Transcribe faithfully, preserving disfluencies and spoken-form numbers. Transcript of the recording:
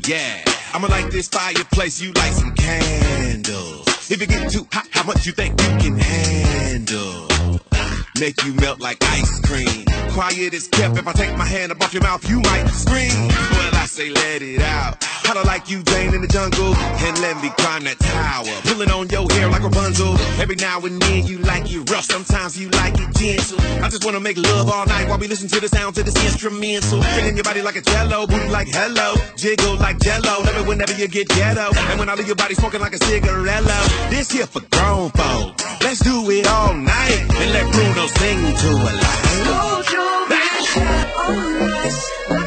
yeah. I'ma light this fireplace, you light some candles. If it get too hot, how much you think you can handle? Make you melt like ice cream. Quiet is kept, if I take my hand up off your mouth, you might scream. Well, I say let it out. Holla like you Jane in the jungle, and let me climb that tower. Pulling on your hair like Rapunzel. Every now and then you like it rough, sometimes you like it gentle. I just wanna make love all night while we listen to the sounds of this instrumental. Feeling your body like a jello, booty like hello, jiggle like jello. Love it whenever you get ghetto, and when I leave your body smoking like a cigarello. This here for grown folks. Let's do it all night, and let Bruno sing to a light. Hold your hand on us.